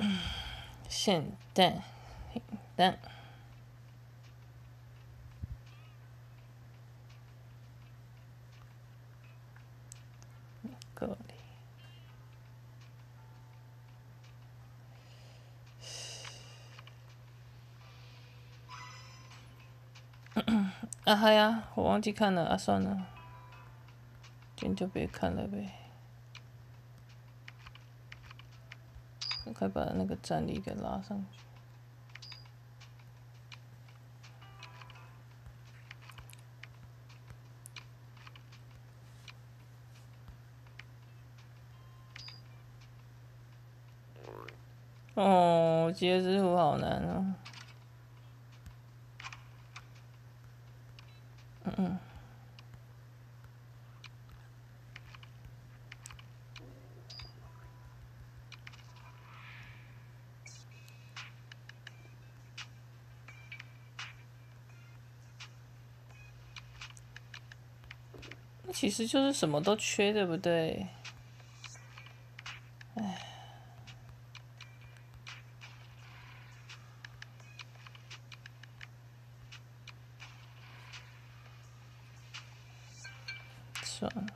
咸蛋、平蛋。咖喱。啊，嗨呀，我忘记看了啊，算了，今天就别看了呗。快把那个战力给拉上去。哦，节之虎好难哦。其实就是什么都缺，对不对？唉，算了。